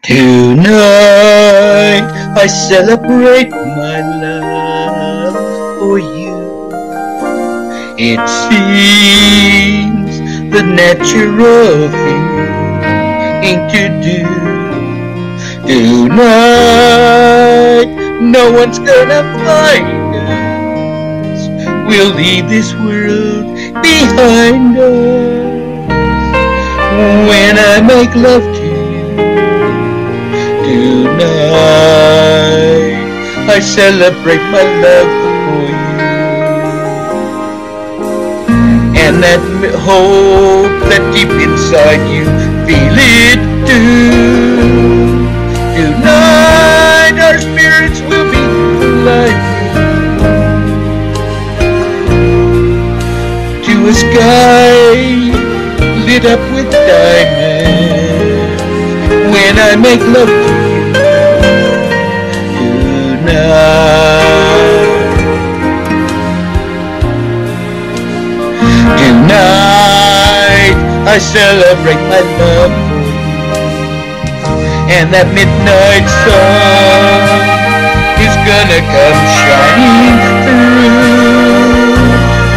Tonight I celebrate my love for you. It seems the natural thing to do. Tonight no one's gonna find us. We'll leave this world behind us when I make love to you. Tonight I celebrate my love for you, and that hope that deep inside you feel it too. Tonight our spirits will be flying to a sky lit up with diamonds when I make love to you. Tonight I celebrate my love for you, and that midnight sun is gonna come shining through.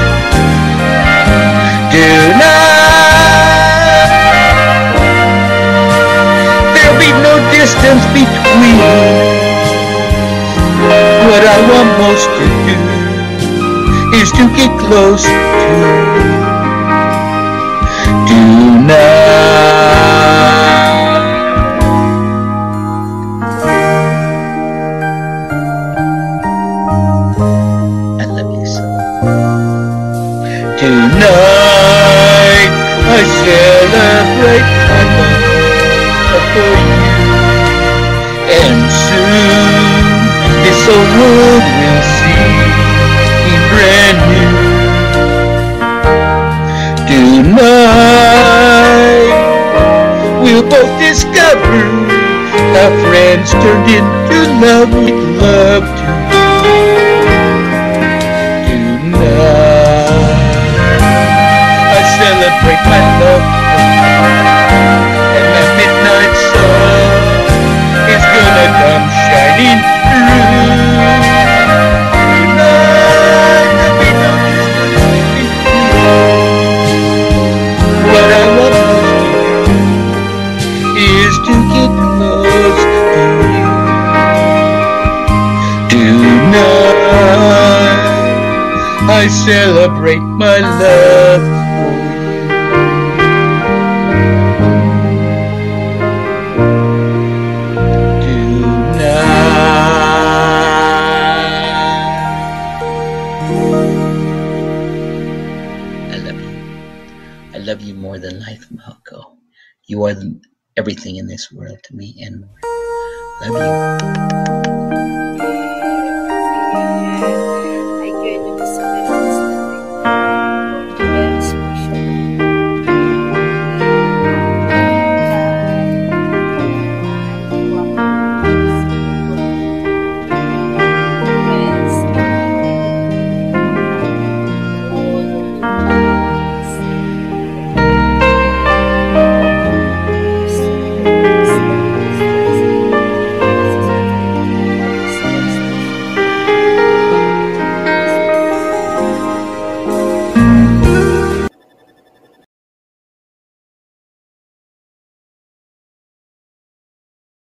Tonight there'll be no distance between us. What I want most to do is to get close to tonight. I love you so. Tonight I celebrate my love for you, and soon this old world will see brand new. Tonight we'll both discover how friends turned into love with love too. Tonight I celebrate my love for you, and that midnight sun is gonna come shining through. I celebrate my love for you. Tonight. I love you. I love you more than life, Malco. You are everything in this world to me and more. Love you.